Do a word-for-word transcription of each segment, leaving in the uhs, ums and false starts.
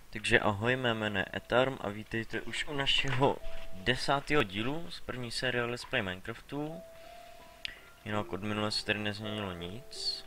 Takže ahoj, mé jméno je Etarm a vítejte už u našeho desátého dílu z první série Let's Play Minecraftu. Jinak od minule se tady nezměnilo nic.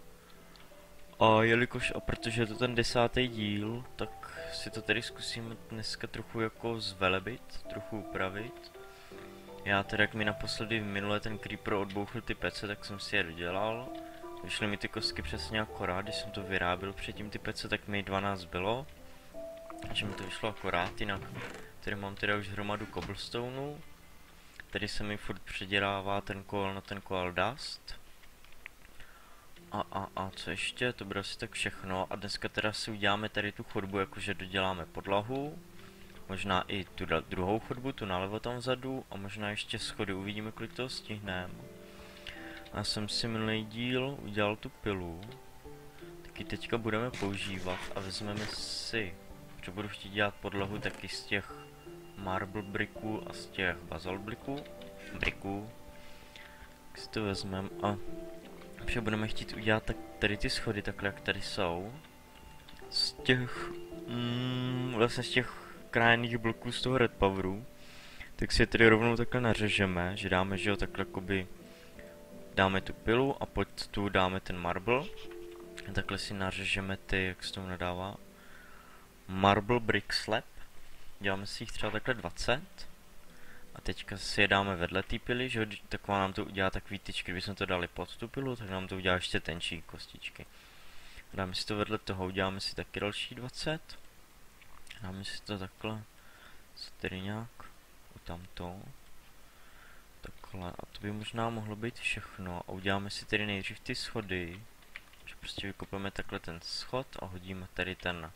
A jelikož a protože je to ten desátý díl, tak si to tady zkusíme dneska trochu jako zvelebit, trochu upravit. Já teda, jak mi naposledy minule ten creeper odbouchl ty pece, tak jsem si je dodělal. Vyšly mi ty kostky přesně akorát, když jsem to vyráběl předtím ty pece, tak mi dvanáct bylo. Takže mi to vyšlo akorát, jinak tady mám teda už hromadu cobblestoneu. Tady se mi furt předělává ten koal na ten koal dust. A a a co ještě, to bude asi tak všechno. A dneska teda si uděláme tady tu chodbu, jakože doděláme podlahu. Možná i tu druhou chodbu, tu nalevo tam vzadu. A možná ještě schody, uvidíme, kolik toho stihneme. Já jsem si minulý díl udělal tu pilu. Taky teďka budeme používat a vezmeme si, že budu chtít dělat podlahu taky z těch marble bricků a z těch basalt bricků. Bricků. Tak si to vezmeme a že budeme chtít udělat tak tady ty schody takhle, jak tady jsou. Z těch, mm, vlastně z těch krajných bloků z toho red poweru. Tak si je tady rovnou takhle nařežeme, že dáme, že jo, takhle jakoby dáme tu pilu a pod tu dáme ten marble. A takhle si nařežeme ty, jak se tomu nadává, marble brick slab. Děláme si jich třeba takhle dvacet. A teďka si je dáme vedle té pily, že taková nám to udělá takový tyčky. Kdybychom to dali pod tu pilu, tak nám to udělá ještě tenčí kostičky. Dáme si to vedle toho, uděláme si taky další dvacet. Dáme si to takhle, tady nějak, u tamto. Takhle, a to by možná mohlo být všechno. A uděláme si tedy nejdřív ty schody. Že prostě vykopeme takhle ten schod a hodíme tady ten,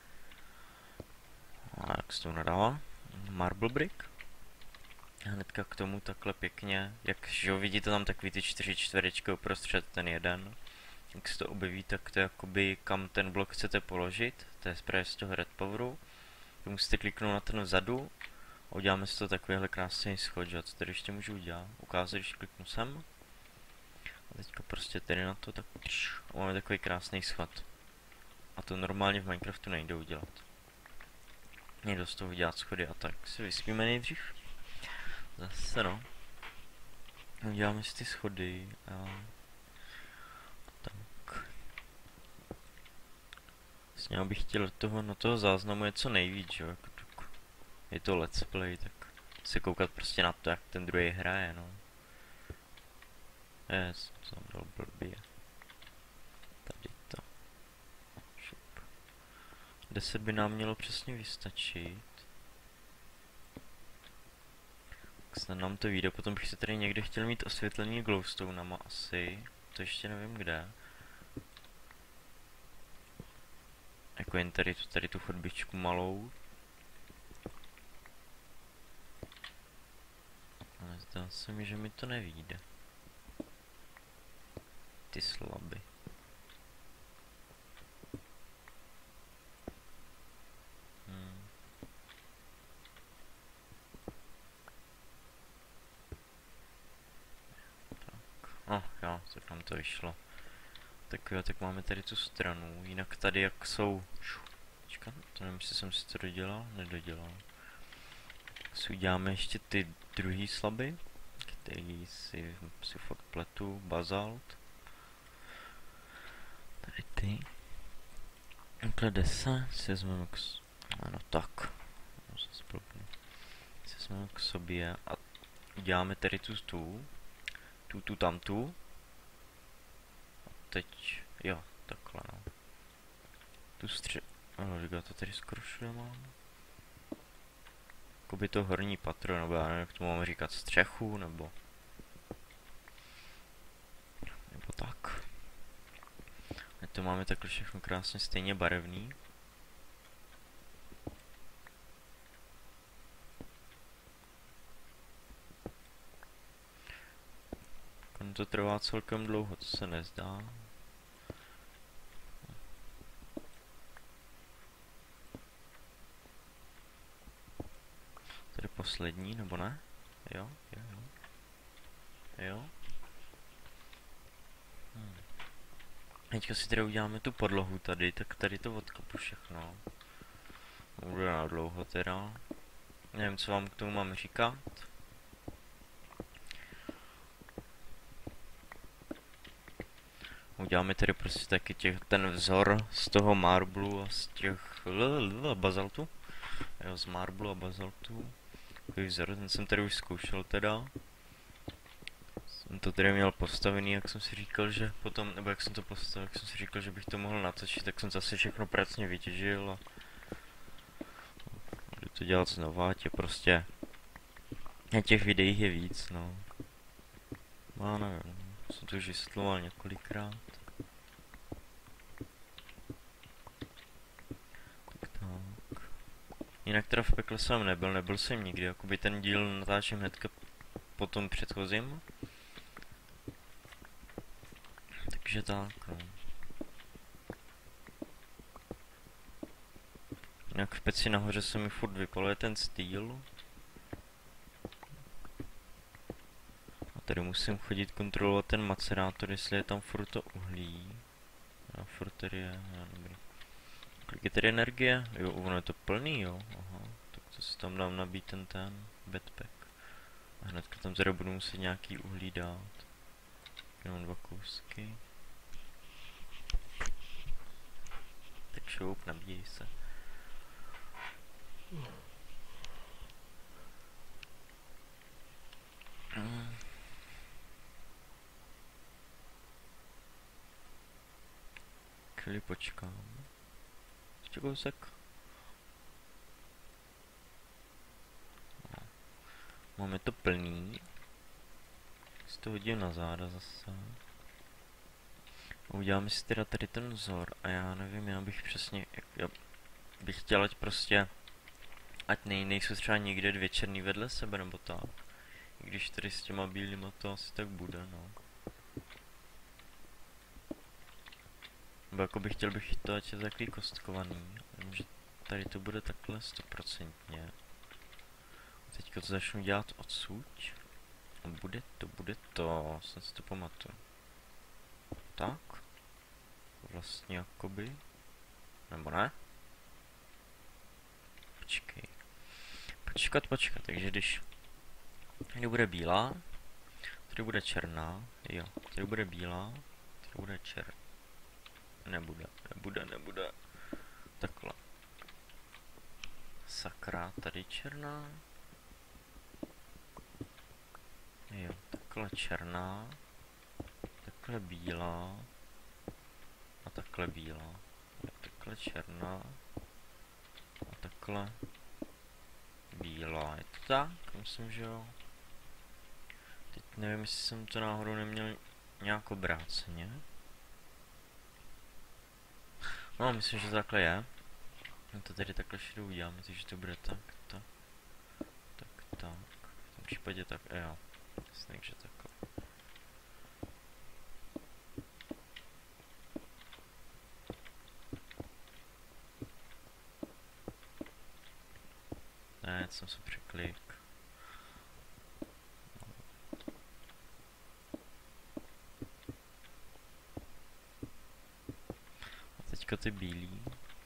a jak se to nadává, marble brick. A hnedka k tomu takhle pěkně, jak že jo, vidíte tam takový ty čtyři čtverečky uprostřed ten jeden. Jak se to objeví, tak to je jakoby kam ten blok chcete položit. To je právě z toho red poweru. Tak musíte kliknout na ten vzadu a uděláme si to takovýhle krásný schod, že? Co tady ještě můžu udělat? Ukázat, když kliknu sem. A teďka prostě tady na to, tak a máme takový krásný schod. A to normálně v Minecraftu nejde udělat. Nejde z toho udělat schody a tak si vyspíme nejdřív. Zase no. Uděláme si ty schody a tak. Vlastně já bych chtěl toho, na toho záznamu je co nejvíc, že jo. Je to let's play, tak se koukat prostě na to, jak ten druhý hraje, no. Je, jsem dal blbě. Tady to. Šup. deset by nám mělo přesně vystačit. Tak snad nám to vyjde, potom bych se tady někde chtěl mít osvětlení glowstonama asi. To ještě nevím kde. Jako jen tady, tady tu chodbičku malou. Ale zdá se mi, že mi to nevyjde. Ty slaby. Hmm. Tak, oh, jo, tak nám to vyšlo. Tak jo, tak máme tady tu stranu, jinak tady jak jsou... Počkat, to nevím, jestli jsem si to dodělal, nedodělal. Tak si uděláme ještě ty druhý slaby, který si, si fakt pletu, bazalt. Tady ty. Takhle deset, si vezmeme k... Ano, tak. Si vezmeme k sobě a uděláme tady tu tu, tu, tu, tam tu. A teď, jo, takhle no. Tu stře... Ano, říká to tady skrušuje mám. Jakoby to horní patro, nebo já nevím, jak to mám říkat, střechu, nebo... Nebo tak. A to máme takhle všechno krásně stejně barevný. Ono to trvá celkem dlouho, to se nezdá. Tady poslední, nebo ne? Jo, jo, jo. Jo. Hmm. Teďka si tady uděláme tu podlahu tady, tak tady to odkopu všechno. Bude na dlouho teda. Nevím, co vám k tomu mám říkat. Uděláme tedy prostě taky těch, ten vzor z toho marblu a z těch l, bazaltu. Jo, z marblu a bazaltu. Takový vzor, ten jsem tady už zkoušel teda. Jsem to tady měl postavený, jak jsem si říkal, že potom, nebo jak jsem to postavil, jak jsem si říkal, že bych to mohl natočit, tak jsem zase všechno pracně vytěžil a budu to dělat znova, tě prostě a těch videí je víc, no. Já nevím, jsem to už vysvětloval několikrát. Tak tak. Jinak teda v pekle jsem nebyl, nebyl jsem nikdy, jakoby ten díl natáčím hnedka po tom předchozím. Takže tak, no. Jinak v peci nahoře se mi furt vypaluje ten stýl. A tady musím chodit kontrolovat ten macerátor, jestli je tam furt to uhlí. A furt tady je, já dobrý. Kolik je tady energie? Jo, ono je to plný, jo. Aha, tak to si tam dám nabít ten ten backpack. A hnedka tam teda budu muset nějaký uhlí dát. Jenom dva kousky. Tak šoup, nabíjí se. Mm. Chvíli počkám. Ještě kousek. No. Máme to plný. Si to hodím na záda zase. Uděláme si teda tady ten vzor a já nevím, já bych přesně, jak, já bych chtěl, ať prostě, ať nej, nejsou třeba někde dvě černý vedle sebe nebo tak. I když tady s těma bílýma to asi tak bude, no. Nebo jako bych chtěl bych to, ať je takový kostkovaný. Vím, že tady to bude takhle stoprocentně. Teďka to začnu dělat odsud. A bude to, bude to, jsem si to pamatuju. Tak. Vlastně jakoby. Nebo ne? Počkej. Počkat, počkat, takže když tady bude bílá, tady bude černá, jo, tady bude bílá, tady bude černá. Nebude, nebude, nebude. Takhle. Sakra, tady černá. Jo, takhle černá. Takhle bílá. A takhle bílá. Jo, takhle černá. A takhle bílá. Je to tak? Myslím, že jo. Teď nevím, jestli jsem to náhodou neměl nějak obráceně. No, myslím, že to takhle je. No to tady takhle všude uděláme, takže to bude tak, tak, tak, tak. V tom případě tak, jo. Jasně, že takhle. Ne, jsem se překlik. A teďka ty bílý.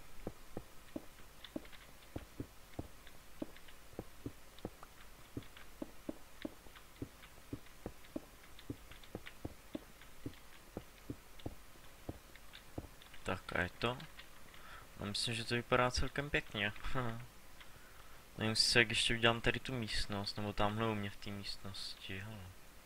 Tak a je to? No myslím, že to vypadá celkem pěkně. Nevím si, jak ještě udělám tady tu místnost, nebo tamhle u mě v té místnosti, hele.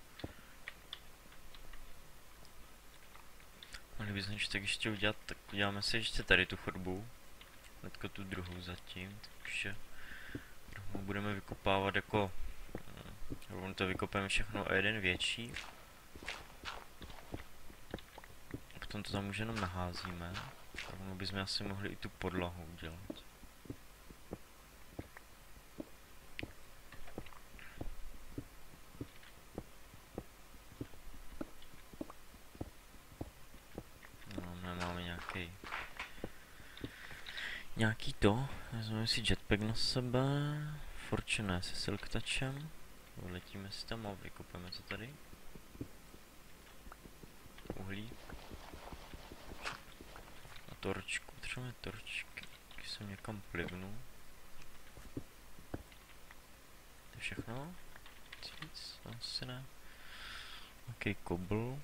Ale kdyby tak ještě udělat, tak uděláme si ještě tady tu chodbu. Hnedka tu druhou zatím, takže druhou budeme vykopávat jako... Rovnou to vykopeme všechno a jeden větší. A potom to tam už jenom naházíme. Rovnou bychom asi mohli i tu podlahu udělat. No, nemáme nějaký... Nějaký to. Vezmeme si jetpack na sebe. Fortune se silk touchem. Letíme si tam a vykopeme to tady. Uhlí. A torčku, třeba torčky. Když jsem někam plivnu. všechno. Víc, asi ne. Jaký kobl.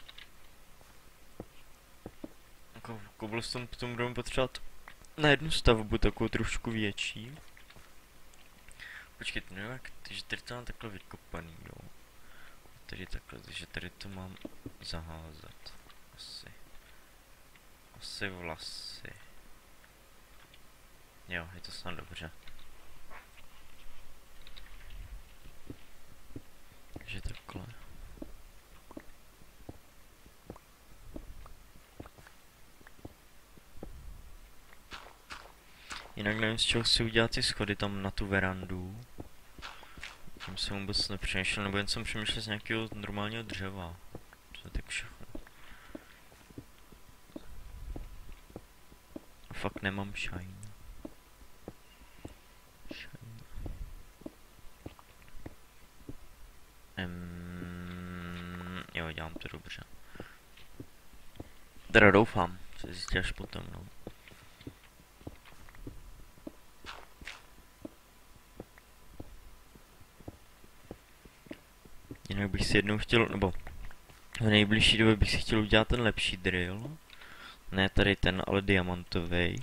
Jako cobblestone potom budeme potřebovat na jednu stavbu takovou trošku větší. Počkejte, no jak, takže tady to mám takhle vykopaný, jo. Tady takhle, takže tady to mám zaházet. Asi. Asi vlasy. Jo, je to snad dobře. Takže takhle. Jinak nevím, z čeho si udělat ty schody tam na tu verandu. Tím jsem vůbec nepřemýšlel, nebo jen jsem přemýšlel z nějakého normálního dřeva. To je tak všechno. A fakt nemám shine. Shine. Um, jo, dělám to dobře. Teda doufám, se zjistí až potom, no. Jinak bych si jednou chtěl, nebo v nejbližší době bych si chtěl udělat ten lepší drill. Ne tady ten, ale diamantový.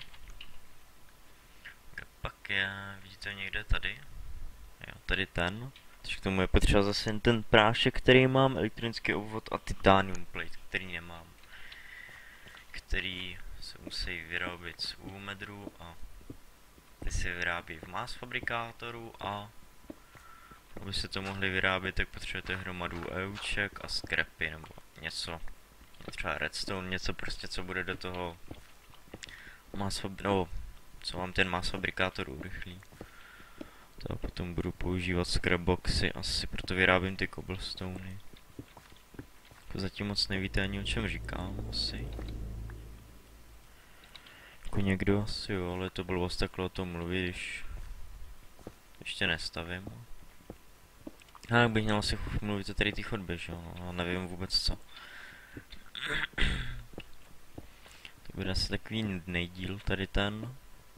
Pak je, vidíte někde tady? Jo, tady ten. Takže k tomu je potřeba zase jen ten prášek, který mám, elektronický obvod a titanium plate, který nemám. Který se musí vyrobit z úmedru a ty se vyrábí v mass fabrikátoru a aby se to mohli vyrábět, tak potřebujete hromadu euček a scrapy nebo něco. Třeba redstone, něco prostě, co bude do toho mass fab... no, co vám ten mass fabrikátor urychlí. To potom budu používat scrapboxy, asi proto vyrábím ty cobblestony. Jako zatím moc nevíte ani o čem říkám, asi. Jako někdo asi jo, ale to blbost takhle o tom mluvit, když ještě nestavím. A jak bych měl asi mluvit o tady ty chodby, že jo, no, nevím vůbec co. To bude asi takový nudný díl, tady ten.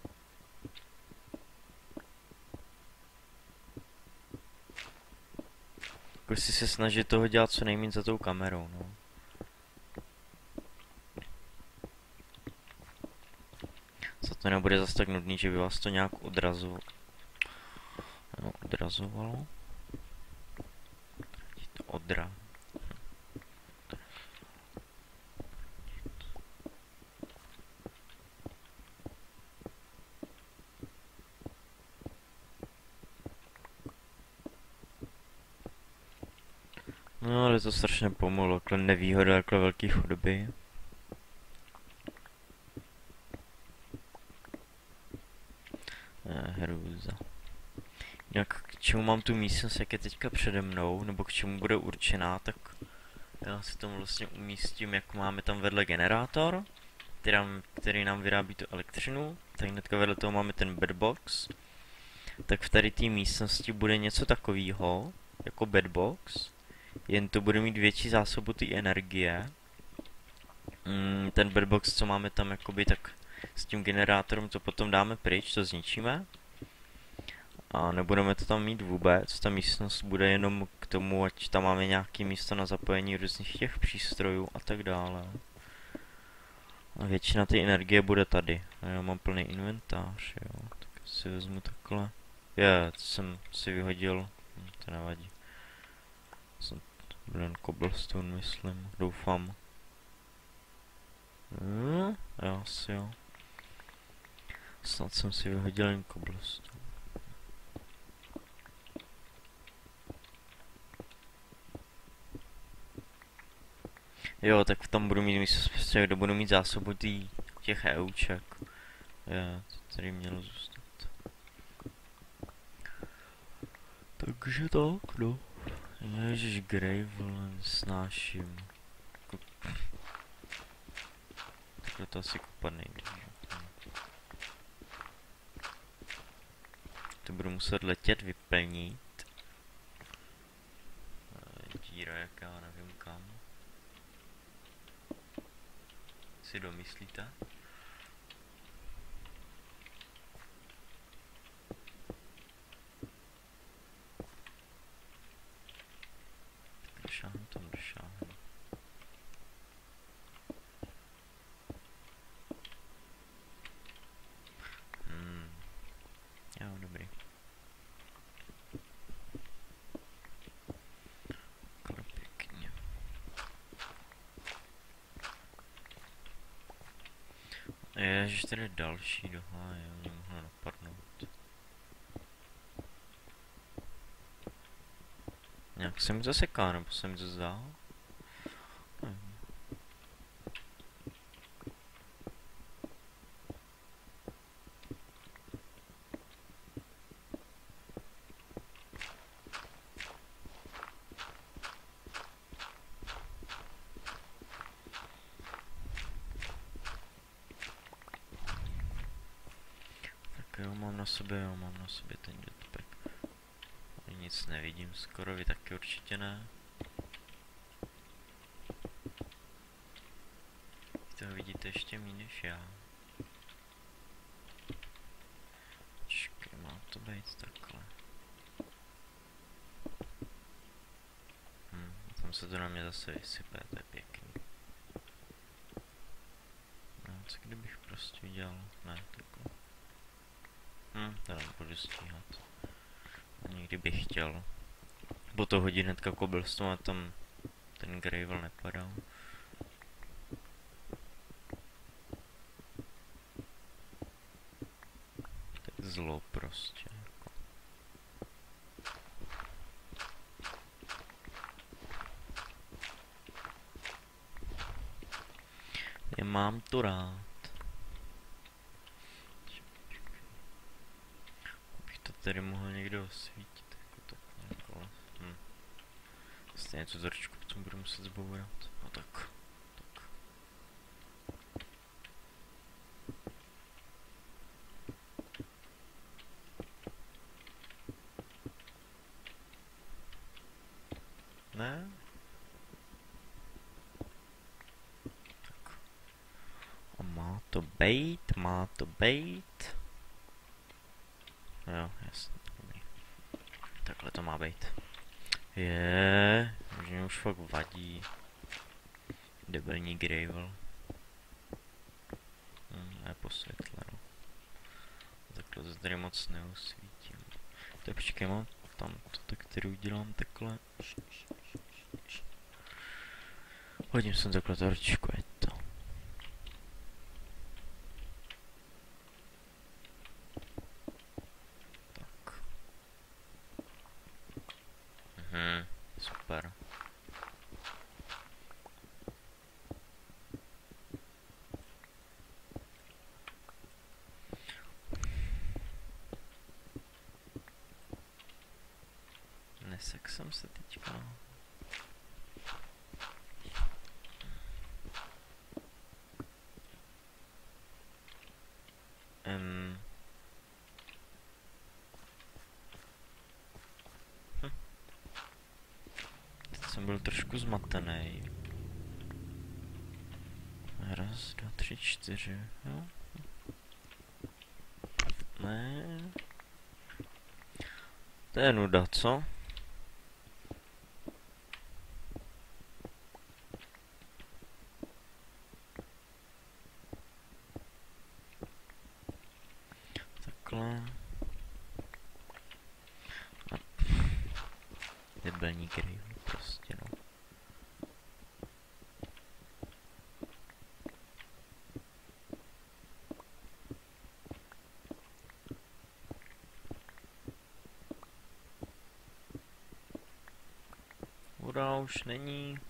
Jako si se snažit toho dělat co nejméně za tou kamerou, no. Za to nebude zase tak nudný, že by vás to nějak odrazovalo. No, odrazovalo. To odra. No, ale to strašně pomalu, takhle nevýhoda, takhle velký chodby. Eh, hrůza. Jak k čemu mám tu místnost, jak je teďka přede mnou, nebo k čemu bude určená, tak já si tomu vlastně umístím, jak máme tam vedle generátor, který nám, který nám vyrábí tu elektřinu, tak hnedka vedle toho máme ten bedbox. Tak v tady té místnosti bude něco takového, jako bedbox, jen to bude mít větší zásobu té energie. Mm, ten bedbox, co máme tam jakoby, tak s tím generátorem to potom dáme pryč, to zničíme. A nebudeme to tam mít vůbec, ta místnost bude jenom k tomu, ať tam máme nějaké místo na zapojení různých těch přístrojů a tak dále. A většina té energie bude tady. A já mám plný inventář, jo, tak si vezmu takhle. Je, to jsem si vyhodil, hm, to nevadí. Jsem ten cobblestone, myslím, doufám. Hmm, jo, asi jo. Snad jsem si vyhodil jen cobblestone. Jo, tak tam budu mít místo, kde budu mít zásobu tý, těch euček. Je, to tady mělo zůstat. Takže tak, no. Ježiš, gravel, snáším. Takhle to asi kopat nejde. To budu muset letět, vyplnit. Díra jaká, nevím kam. Si domyslíte? Ježiš, tady je další doha, jo, mě mohlo napadnout. Nějak se mi zaseká, nebo se mi to zdá? Nevím. Tak jo, mám na sobě, jo, mám na sobě ten jetpack. Nic nevidím skoro, vy taky určitě ne. Vy toho vidíte ještě méně než já. Počkej, má to být takhle. Hm, tam se to na mě zase vysype, to je pěkný. No, co kdybych prostě udělal, ne, takhle. Hm, teda budu stíhat. A někdy bych chtěl. Bo to hodí hnedka cobblestone a tam ten gravel nepadal. Tak zlo prostě. Jako. Nemám to rád. Abych to tady mohl někdo osvítit. Jako takhle okolo. Hm. Stejně tu trošku potom budu muset zbourat. No tak. Tak. Ne? Tak. A má to bejt, má to bejt. Jo, jasně, dobrý. Takhle to má být. Je, že mě už fakt vadí. Debilní gravel. Hm, je posvětleno. Takhle to tady moc neosvítím. Tak počkej, mám tam to, tak který udělám takhle. Hodím sem takhle torčičku, je to. Tak. Mhm, super. Nesek jsem se teďka. Um. Hm. Teď jsem byl trošku zmatený. Raz, dva, tři, čtyři, jo? Ne. To je nuda, co? Takhle. Debilní gravel prostě, no. Voda už není.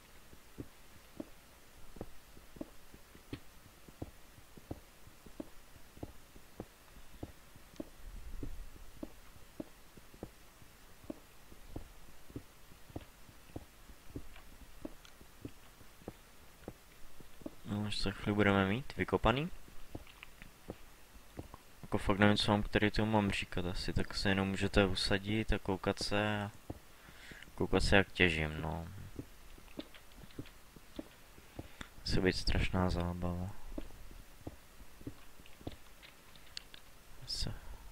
No, už za chvíli budeme mít vykopaný. Jako fakt nevím, co vám který tomu mám říkat asi, tak se jenom můžete usadit a koukat se a koukat se, jak těžím, no. Musí být strašná zábava. Se...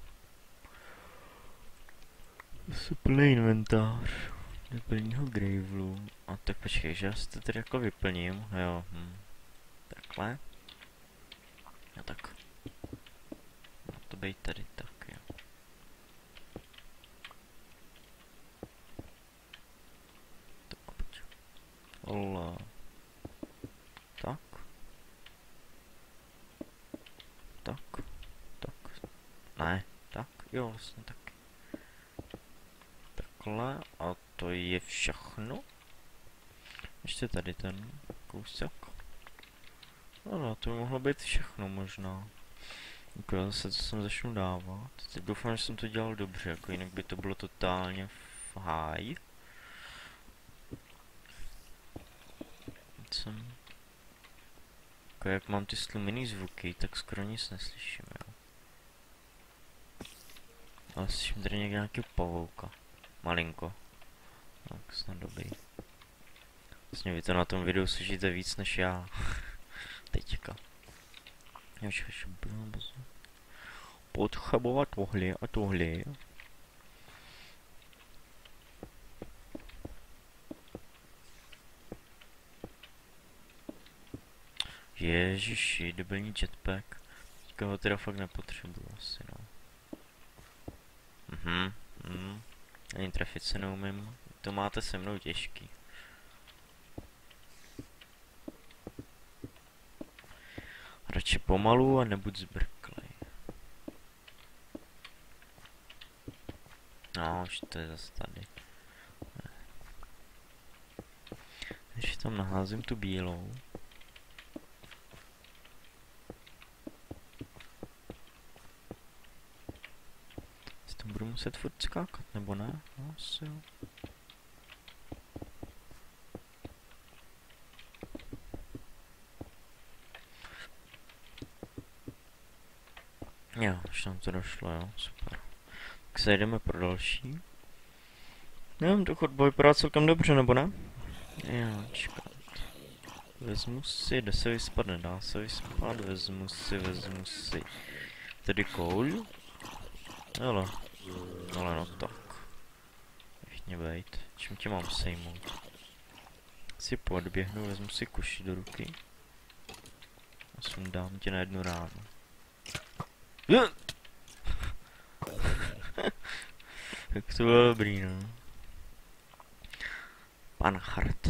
Se plný inventář. Debilního gravelu. A tak počkej, že já si to tady jako vyplním, jo, hm. Takhle. A tak. Má to být tady tak, jo. Tak pojď. Ola. Tak. Ne, tak jo, vlastně tak. Takhle a to je všechno. Ještě tady ten kousek. No, no, to by mohlo být všechno možná. Jako zase to jsem začnu dávat. Teď doufám, že jsem to dělal dobře, jako jinak by to bylo totálně v háj. Jsem... Jako jak mám ty slumený zvuky, tak skoro nic neslyším, jo. Ale slyším tady někde nějakého pavouka. Malinko. Tak snad dobrý. Vlastně vy to na tom videu slyšíte víc než já. Teďka. Ještě budeme potřebovat tohle a tohle. Ježiši, debilní jetpack. Teďka ho teda fakt nepotřebuji asi, no. Mhm, mhm. Ani trefit se neumím. To máte se mnou těžký. Radši pomalu a nebuď zbrklej. No, už to je zase tady. Když tam naházím tu bílou. Si tam budu muset furt skákat, nebo ne? No, asi jo. Jo, už nám to došlo, jo, super. Tak se jdeme pro další. Nevím, to chodba vypadá celkem dobře, nebo ne? Jo, čekat. Vezmu si, jde se vyspat, nedá se vyspat, vezmu si, vezmu si. Tedy koul. Hele, ale no tak. Nechně bejt, čím tě mám sejmout? Si podběhnu, vezmu si kuši do ruky. A sundám tě na jednu ránu. Tak to bylo dobrý, no. Pan Hart.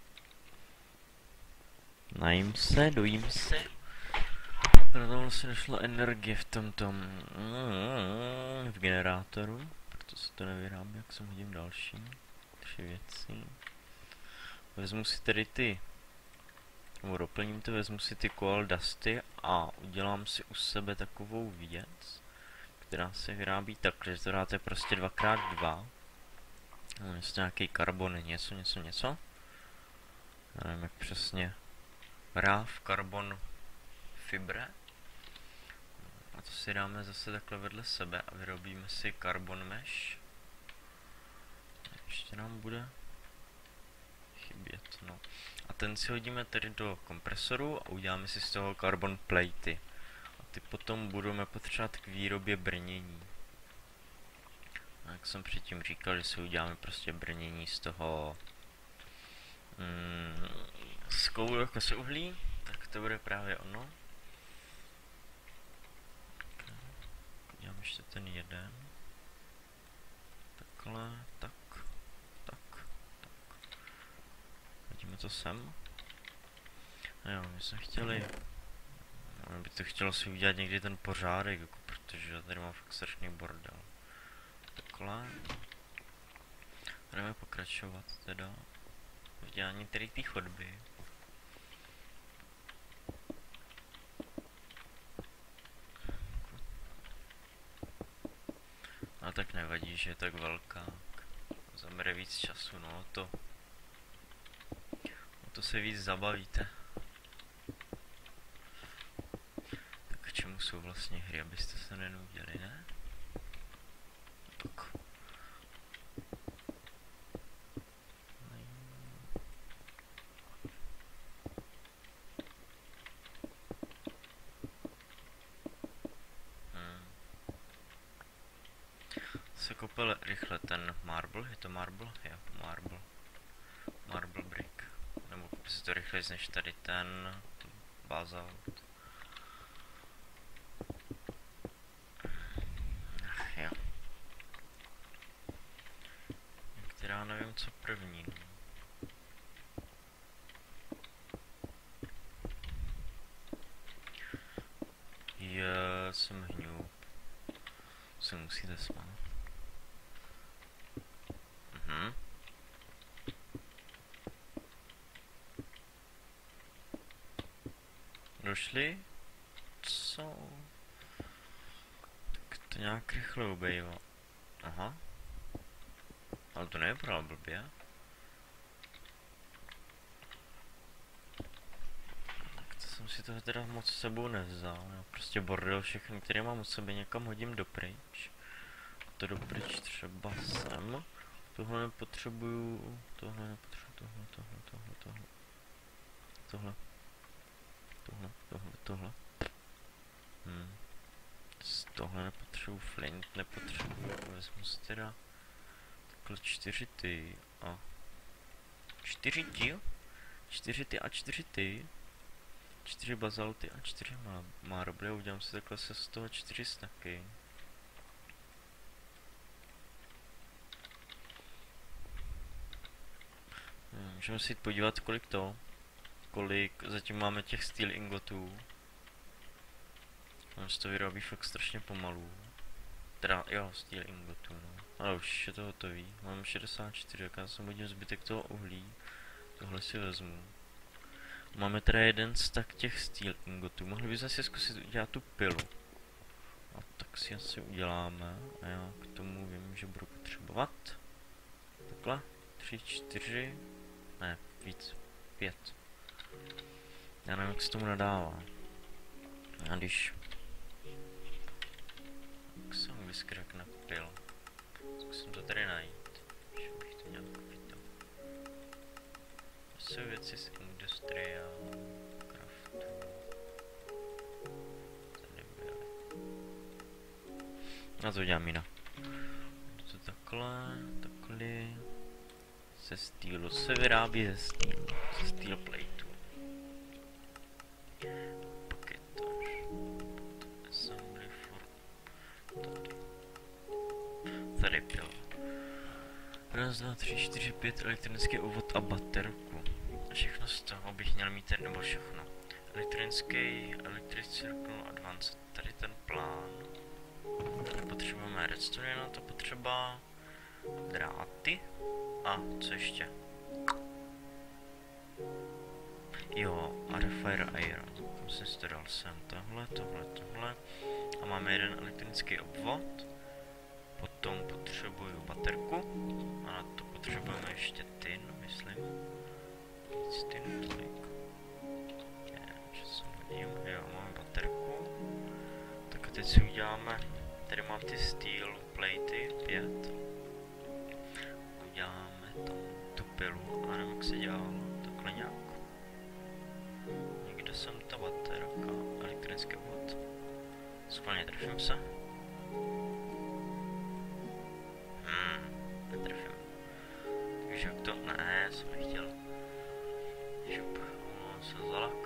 Najím se, dojím se. Proto se došlo energie v tomto mm, v generátoru. Proto se to nevyrábí, jak jsem hodím další. Tři věci. Vezmu si tedy ty, nebo doplním to, vezmu si ty Coal Dusty a udělám si u sebe takovou věc, která se vyrábí takhle, že to dáte prostě dvakrát dva. No, jest nějaký karbon, něco, něco, něco. Já nevím, jak přesně. Ráv, karbon, fibre. A to si dáme zase takhle vedle sebe a vyrobíme si carbon mesh. Ještě nám bude chybět, no. A ten si hodíme tedy do kompresoru a uděláme si z toho carbon platey. A ty potom budeme potřebovat k výrobě brnění. A jak jsem předtím říkal, že si uděláme prostě brnění z toho mm, z koulu jako z uhlí, tak to bude právě ono. Udělám ještě ten jeden. Takhle, tak, tak, tak. Hodíme to sem. A jo, my jsme chtěli, by to chtělo si udělat někdy ten pořádek, jako, protože tady mám fakt strašný bordel. Takhle. Budeme pokračovat teda v dělání tady té chodby. A tak nevadí, že je tak velká. Zabere víc času, no to. No to se víc zabavíte. Tak k čemu jsou vlastně hry, abyste se nenudili, ne? Tak. Se kopil rychle ten marble, je to marble? Jo, marble. Marble brick. Nebo si to rychleji než tady ten bazalt. Ach jo. Některá nevím co první. Já jsem hňůb. se musíte smát. Mhm. Došli? Co? Tak to nějak rychle ubejvá. Aha. Ale to nevypadalo blbě. Tak to jsem si toho teda moc s sebou nevzal. Já prostě bordel všechny, které mám u sebe, někam hodím dopryč. To dopryč třeba sem. Tohle nepotřebuju, tohle nepotřebuju, tohle, tohle, tohle, tohle. Tohle. Tohle, tohle, tohle. Hmm. Z tohle nepotřebuju, flint nepotřebuju, vezmu si teda takhle čtyři ty a čtyři ty, čtyři ty a čtyři ty, čtyři bazalty a čtyři má, má roble, udělám si takhle se z toho čtyři staky. Hmm, můžeme si jít podívat, kolik to, kolik zatím máme těch steel ingotů. On se to vyrobí fakt strašně pomalu. Teda, jo, steel ingotů, no. Ale už je to hotový. Mám šedesát čtyři, jak já jsem hodil zbytek toho uhlí. Tohle si vezmu. Máme teda jeden stack těch steel ingotů. Mohli bychom si zkusit udělat tu pilu. A tak si asi uděláme. A já k tomu vím, že budu potřebovat. Takhle. Tři, čtyři. Ne, víc. Pět. Já nevím, jak se tomu nadává. A když... Tak jsem vyskrak na pil. Zkusím to tady najít. Když bych to nějak viděl. To jsou věci z Industrial Craftu. Tady byly. Já to udělám jinak. To takhle, takhle. Ze steelu se vyrábí ze steelu. Ze steel plateu. Paketáž. Assembly for... Tady. Tady byl. Raz, dva, tři, čtyři, pět elektronický úvod a baterku. Všechno z toho bych měl mít ten, nebo všechno. Elektronický, Electric Circle Advanced. Tady ten plán. Potřebujeme redstone, na to potřeba dráty. A co ještě? Jo, a Refire Iron. Tam jsem si to dal sem. Tohle, tohle, tohle. A máme jeden elektronický obvod. Potom potřebuju baterku. A na to potřebujeme ještě tin, myslím. Víc tin, tolik. Že se hodím. Jo, máme baterku. Tak a teď si uděláme. Tady mám ty steel platey, pět. Uděláme tam tu pilu, a nevím, jak se dělalo. Takhle nějak. Někde jsem ta baterka, elektronický obvod. Skvělně, trefím se. Hmm, netrefím. Takže jak to, ne, jsem nechtěl. Šup, on se zalak.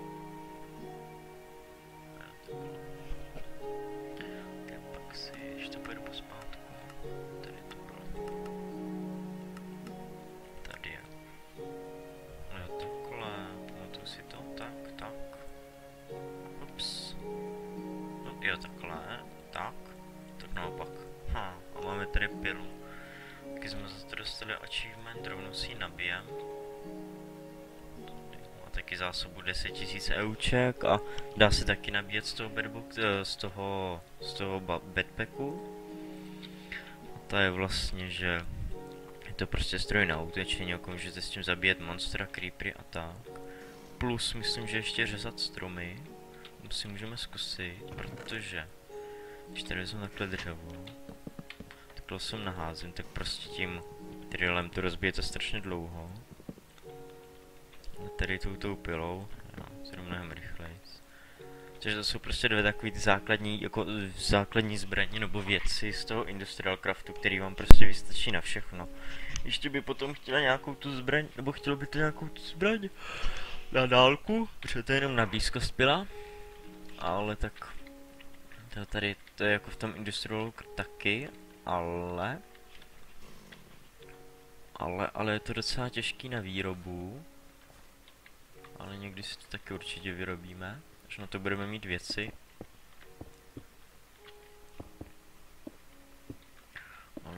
Tak pak si ještě pojedu pospátku. Tady to bylo. Tady je. No jo, takhle, pamatuju si to, tak, tak. Ups. No, jo, takhle, tak. Tak naopak. Ha, a máme tady pilu. Taky jsme za to dostali achievement, rovnou si ji nabijem. Má taky zásobu deset tisíc euček a dá se taky nabíjet z toho bedbox, z toho, z toho bedpacku. A to je vlastně, že je to prostě stroj na útočení, jako můžete s tím zabíjet monstra, creepery a tak. Plus myslím, že ještě řezat stromy. To si můžeme zkusit, protože když tady vezmu takhle dřevo, takhle jsem naházím, tak prostě tím drillem to rozbijete strašně dlouho. A tady touto pilou, jo, to jde mnohem rychleji. Takže to jsou prostě dvě takové základní, jako základní zbraně nebo věci z toho Industrial Craftu, který vám prostě vystačí na všechno. Ještě by potom chtěla nějakou tu zbraň, nebo chtělo by to nějakou tu zbraň na dálku, protože to je jenom na blízkost pila. Ale tak to tady, to je jako v tom Industrialu taky, ale ale, ale je to docela těžký na výrobu. Ale někdy si to taky určitě vyrobíme, až na to budeme mít věci.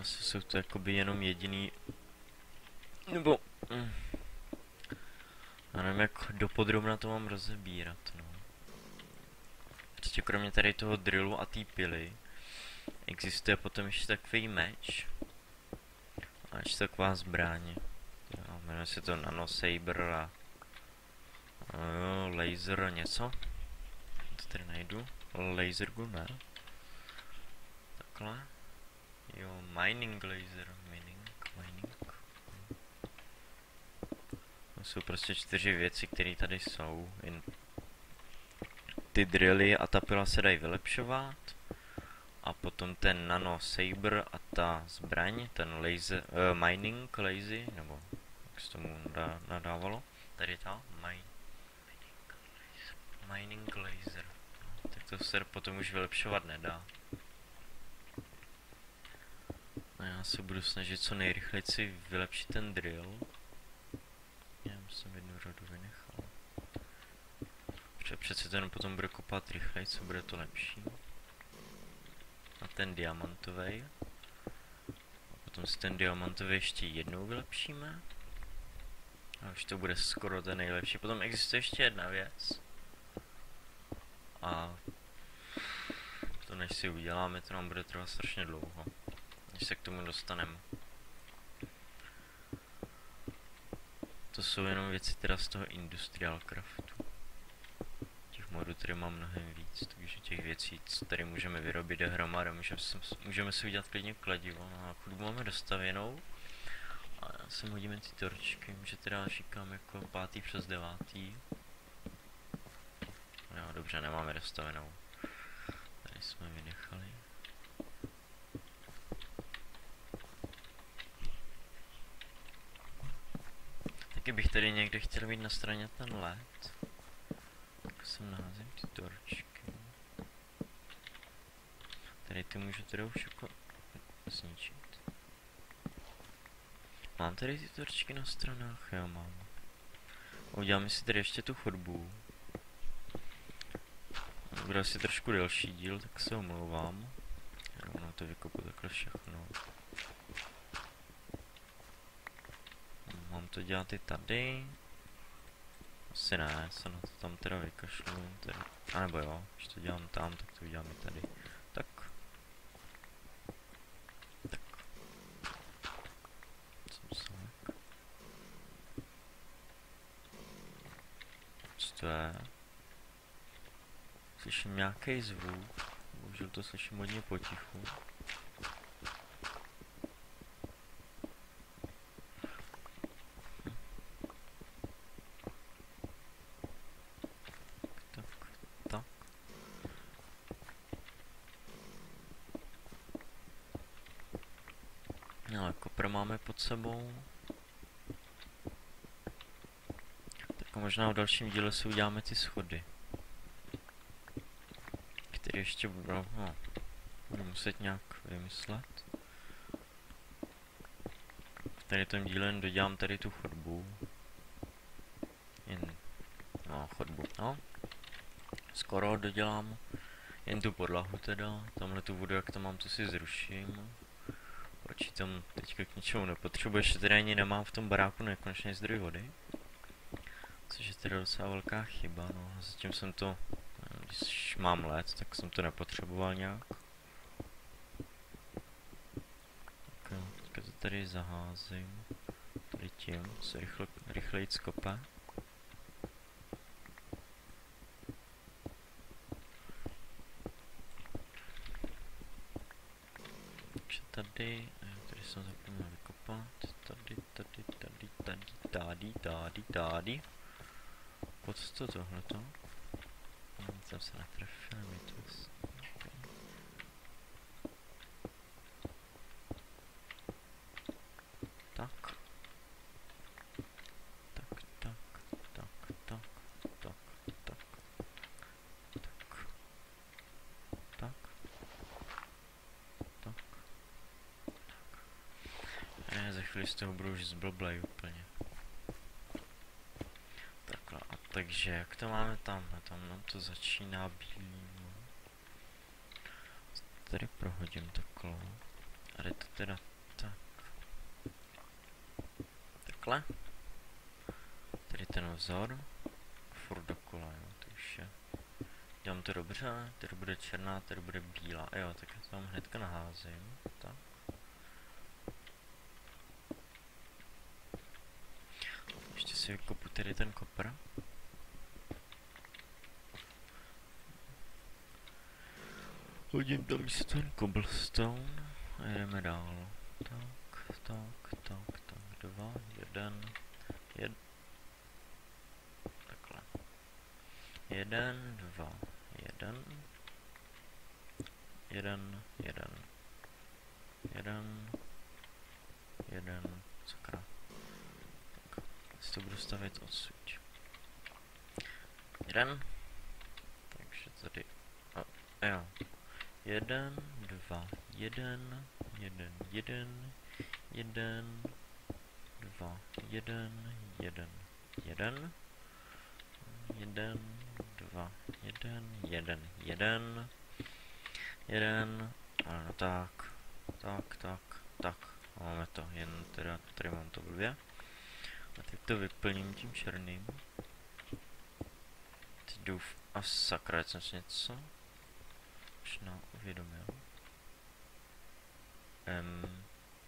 asi jsou to jakoby jenom jediný, nebo, mm, já nevím, jak dopodrobna to mám rozebírat, no. Prostě kromě tady toho drillu a té pily, existuje potom ještě takový meč, a ještě taková zbraň. Jo, jmenuje se to Nanosaber a jo, laser něco. To tady najdu. Laser gun, ne? Takhle. Jo, mining laser. Mining, mining. To jsou prostě čtyři věci, které tady jsou. Jen ty drilly a ta pila se dají vylepšovat. A potom ten Nanosaber a ta zbraň, ten laser, uh, mining lazy, nebo jak se tomu nadávalo. Tady ta, my, mining laser. No, tak to se potom už vylepšovat nedá. A já se budu snažit co nejrychleji si vylepšit ten drill. Já jsem jednu rodu vynechal. Protože přece ten potom bude kopat rychleji, co bude to lepší. A ten diamantový. A potom si ten diamantový ještě jednou vylepšíme. A už to bude skoro ten nejlepší. Potom existuje ještě jedna věc. A to než si uděláme, to nám bude trvat strašně dlouho. Než se k tomu dostaneme. To jsou jenom věci teda z toho Industrial Craftu. Těch modů tady mám mnohem víc, takže těch věcí, co tady můžeme vyrobit dohromady, můžeme, můžeme si udělat klidně kladivo. No a chudobu máme dostavěnou. A já sem hodíme ty torčky, že teda říkám jako pátý přes devátý. Jo, dobře, nemáme dostavenou. Tady jsme vynechali. Taky bych tady někde chtěl mít na straně ten led. Tak sem naházím ty torčky. Tady ty můžu teda už jako zničit. Mám tady ty torčky na stranách? Jo, mám. Uděláme si tady ještě tu chodbu. Bude asi trošku delší díl, tak se omlouvám. Rovnou to vykopu takhle všechno. Mám to dělat i tady. Asi ne, se na to tam teda vykašlu. Teda. A nebo jo, když to dělám tam, tak to udělám i tady. Tak. Tak. Co to je? Slyším nějaký zvuk. Bohužel to slyším hodně potichu. Tak, tak. No ale kopr máme pod sebou. Tak možná v dalším díle si uděláme ty schody. Který ještě budu, no, budu muset nějak vymyslet. V tady tom díle dodělám tady tu chodbu. Jen, no, chodbu, no. Skoro dodělám. Jen tu podlahu teda. Tamhle tu vodu, jak to mám, to si zruším. Počítám teďka k ničemu nepotřebuji, ještě teda ani nemám v tom baráku nekonečný zdroj vody. Což je teda docela velká chyba, no. Zatím jsem to, když mám led, tak jsem to nepotřeboval nějak. Tak jo, teďka to tady zaházím. Tady tím, se rychle, rychleji skope. Takže tady, tady jsem zapomněl vykopat. Tady, tady, tady, tady, tady, tady, tady. Pod to tohleto. Tam se netrefil, mi to vlastně. Okay. Tak. Tak, tak, tak, tak, tak, tak. Tak. Tak. Tak. Ne, za chvíli z toho budu už zblblej úplně. Takhle, a takže jak to máme tam? A tam nám to začíná bílým. Tady prohodím takhle. A jde to teda takhle. Tady ten vzor. Furt dokola, jo, to už je. Dělám to dobře, tady bude černá, tady bude bílá. Jo, tak já tam hnedka naházím. Tak. Ještě si vykopu tady ten kopr. Hodím tam místo ten cobblestone a jdeme dál. Tak, tak, tak, tak, dva, jeden, jed... takhle. Jeden, dva, jeden, jeden, jeden, jeden, jeden, sakra. Tak, si to budu stavit odsud. Jeden, takže tady, a, jo. Jeden, dva, jeden, jeden, jeden, jeden, dva, jeden, jeden, jeden, jeden, dva, jeden, jeden, jeden, jeden, ano, tak, tak, tak, tak, máme to, jen teda, tady mám to blbě. A teď to vyplním tím černým. Teď jdu v... a sakra, jsem si něco možná uvědomil. Um,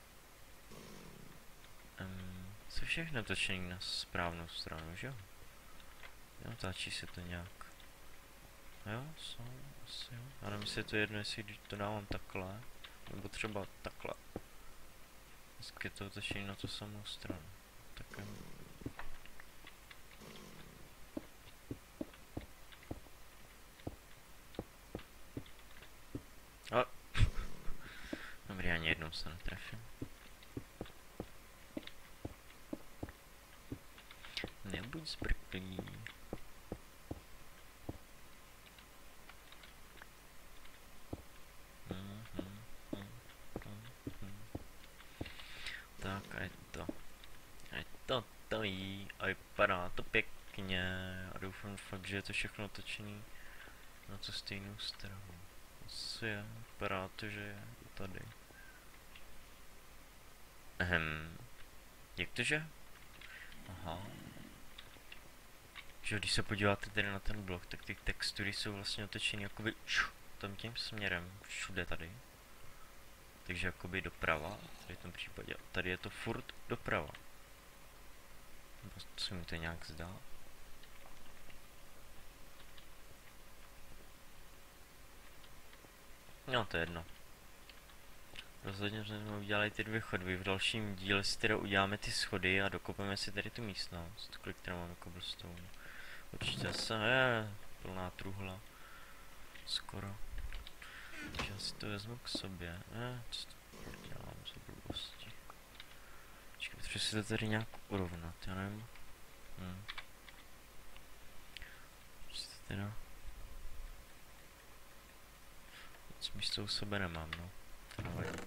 um, co všechno točení na správnou stranu, že jo? Neotáčí se to nějak. Jo, jsou, asi jo. Já nevím, jestli je to jedno, jestli to dávám takhle, nebo třeba takhle. Vždycky je to otočení na tu samou stranu. Tak um, a dobrý, ani jednou se netrefím. Nebuď zbrklý. Mm, mm, mm, mm, mm. Tak a je to. A je to to jí. A vypadá to pěkně. A doufám fakt, že je to všechno otočený na tu stejnou stranu. Asi je. Vypadá to, že je tady. Ehem. Jak to, že? Aha. Že když se podíváte tady na ten blok, tak ty textury jsou vlastně otočeny jakoby ču, tam tím směrem, všude tady. Takže jakoby doprava, tady v tom případě, tady je to furt doprava. Nebo co mi to nějak zdá? No to je jedno. Rozhodně jsme udělali ty dvě chodby, v dalším díle si teda uděláme ty schody a dokopeme si tady tu místnost, kolik teda máme cobblestone. Určitě se je plná truhla. Skoro. Takže já si to vezmu k sobě. Ne, co to dělám za blbosti. Počkej, potřebuji si to tady nějak urovnat, já nevím. Hm. Prostě teda... Nic místo u sebe nemám, no. To nevadí.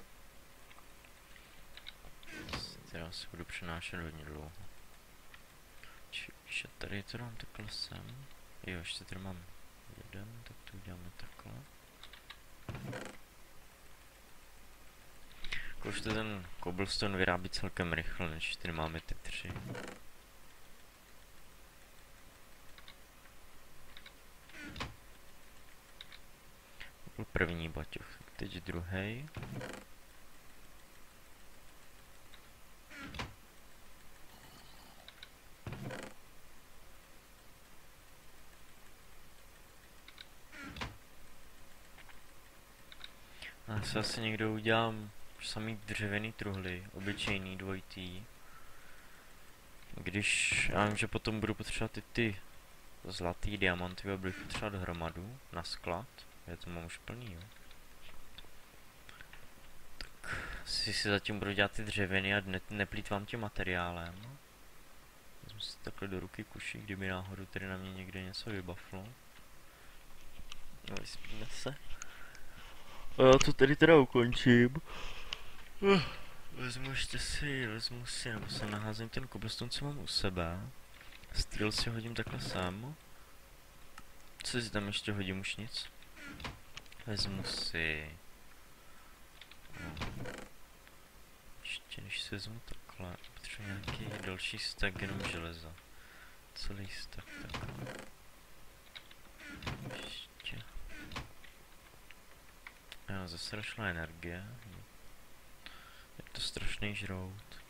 Teda si budu přenášet hodně dlouho. Čiže tady to dám takhle sem. Jo, ještě tady mám jeden, tak to uděláme takhle. Už to ten cobblestone vyrábí celkem rychle, než tady máme ty tři. To byl první baťoch, teď druhý. Já se asi někdo udělám samý dřevěný truhly, obyčejný dvojitý. Když já vím, že potom budu potřebovat i ty zlatý diamanty, budu potřebovat hromadu na sklad. Já to mám už plný, jo. Tak si si zatím budu dělat ty dřevěny a ne neplýtvám tím materiálem. Vezmu si takhle do ruky kuši, kdyby náhodou tady na mě někde něco vybaflo. No, vyspíme se. A já to tady teda ukončím. Uh, vezmu ještě si, vezmu si, nebo se naházím ten cobblestone, co mám u sebe. Steel si hodím takhle sem. Co si tam ještě hodím, už nic. Vezmu si... No. Ještě než si vezmu takhle, Potřebuji nějaký další stack jenom železa. Celý stack tak. Ještě. Já zase došla energie. Je to strašný žrout.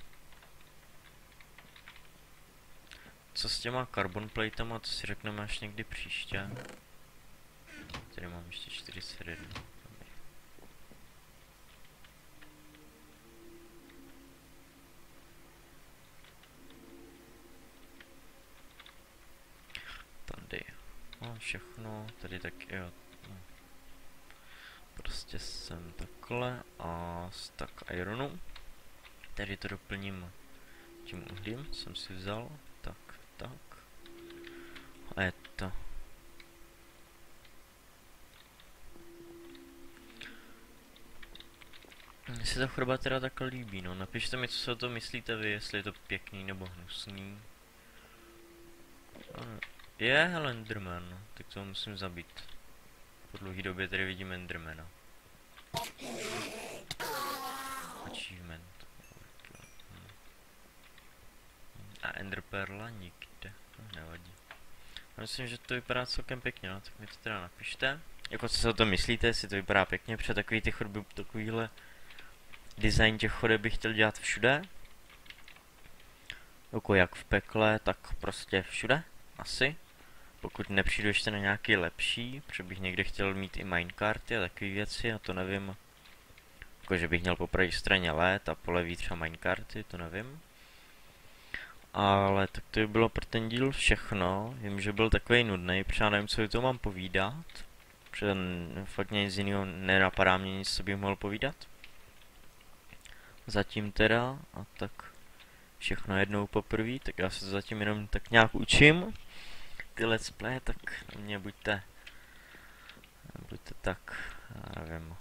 Co s těma carbon platama, to si řekneme až někdy příště. Tady mám ještě čtyřicet jedna. Tady mám všechno, tady tak jo. Prostě jsem takhle a stack ironu. Tady to doplním tím uhlím, jsem si vzal. Tak, tak. A je to. Mně se ta chodba teda takhle líbí, no. Napište mi, co si o to myslíte vy, jestli je to pěkný nebo hnusný. Je Enderman, tak to musím zabít. Po dlouhé době tady vidím Endermana. Achievement. A Enderperla nikde, to nevadí. Já myslím, že to vypadá celkem pěkně, no, tak mi to teda napište. Jako co si o to myslíte, jestli to vypadá pěkně, protože takový ty chodby, takovýhle design těch chodeb bych chtěl dělat všude. Jako jak v pekle, tak prostě všude, asi. Pokud nepřijdu ještě na nějaký lepší, protože bych někde chtěl mít i minecarty a takové věci, a to nevím. Jako že bych měl po pravé straně let a po levý třeba minecarty, to nevím. Ale tak to by bylo pro ten díl všechno. Vím, že byl takový nudný, protože já nevím, co to mám povídat. Protože fakt nic jiného nenapadá mě nic, co bych mohl povídat. Zatím teda, a tak všechno jednou poprvé, tak já se to zatím jenom tak nějak učím. Ty let's play, tak na mě buďte, buďte tak, já nevím.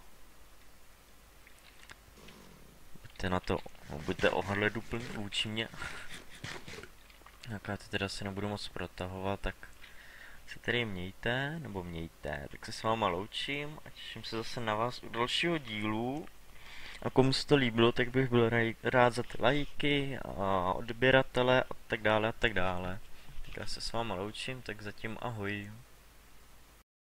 Buďte na to, buďte ohleduplní vůči mě. Jak já to teda si nebudu moc protahovat, tak se tady mějte, nebo mějte, tak se s váma loučím a těším se zase na vás u dalšího dílu. A komu se to líbilo, tak bych byl rád za ty lajky a odběratele a tak dále a tak dále. Tak já se s váma loučím, tak zatím ahoj.